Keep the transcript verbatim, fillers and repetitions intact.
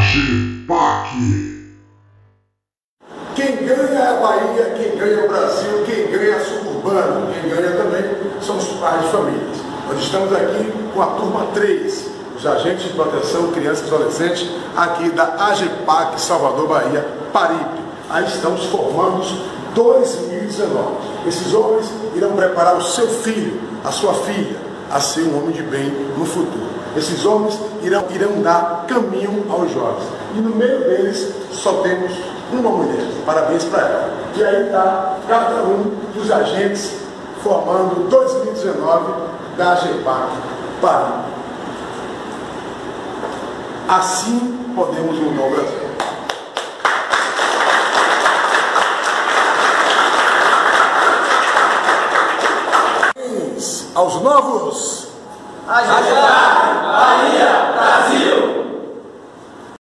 AGEPAC. Quem ganha é a Bahia, quem ganha é o Brasil, quem ganha é a Suburbana, quem ganha também são os pais de famílias. Nós estamos aqui com a turma três, os agentes de proteção crianças e adolescentes aqui da AGEPAC Salvador, Bahia, Paripe. Aí estamos formando dois mil e dezenove. Esses homens irão preparar o seu filho, a sua filha, a ser um homem de bem no futuro. Esses homens irão, irão dar caminho aos jovens. E no meio deles só temos uma mulher. Parabéns para ela. E aí está cada um dos agentes formando dois mil e dezenove da AGEPAC Paripe. Assim podemos mudar o Brasil. Aos novos